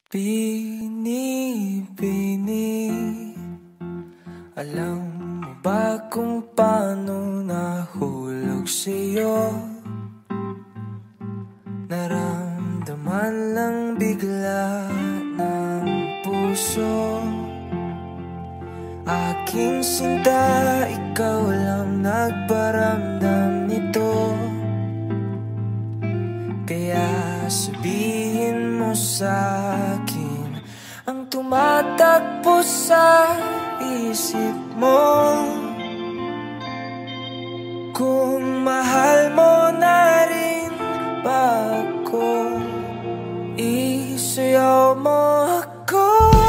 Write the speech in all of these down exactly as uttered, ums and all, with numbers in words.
Bini-bini, alam mo ba kung paano nahulog sa'yo? Naramdaman lang bigla ng puso. Aking sinta, ikaw lang nagparamdam nito. Kaya sabihin mo sa'kin ang tumatakbo sa isip mo. Kung mahal mo na rin ba ako, isayaw mo ako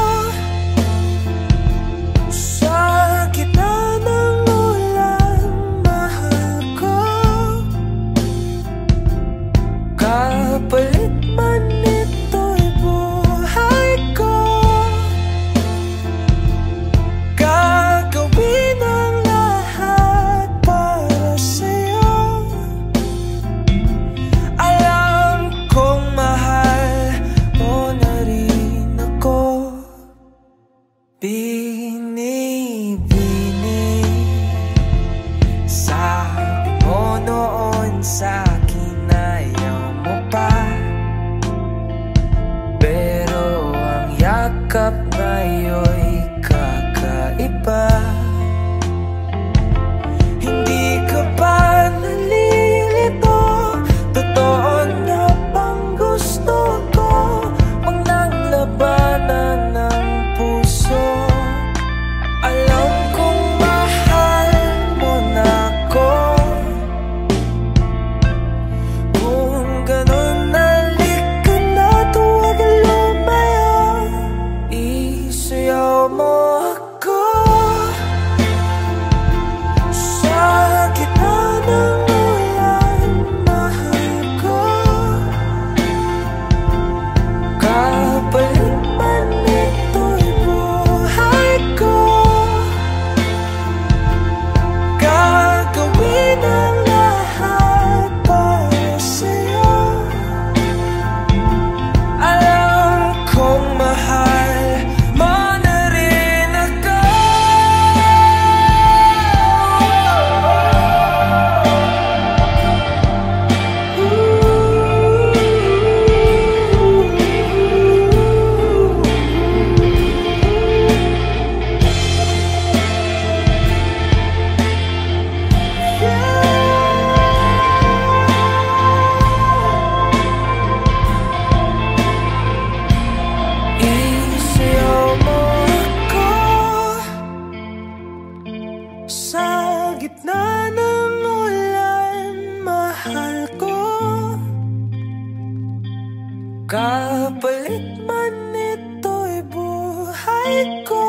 sa gitna ng ulan, mahal ko. Kapalit man ito'y buhay ko, gagawin ang lahat para sa'yo. Alam kong mahal mo na rin ako. Bini-bini, sabi mo noon sa'kin ayaw mo pa, pero ang yakap ngayon'y kakaiba. Hindi ka ba nalilito? Totoo na bang gusto ko? Huwag nang labanan ng puso. Alam kong mahal mo na ako. Kung ganun, halika na't huwag lumayo. Isayaw mo ako sa gitna ng ulan, mahal ko. Kapalit man ito'y buhay ko, gagawin ang lahat para sa'yo. Alam kong mahal mo na rin ako. Isayaw mo ako sa gitna ng ulan, mahal ko. Kapalit man ito'y buhay ko,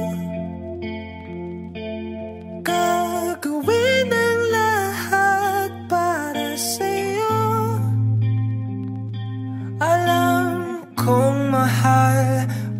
gagawin ang lahat para sa'yo. Alam kong mahal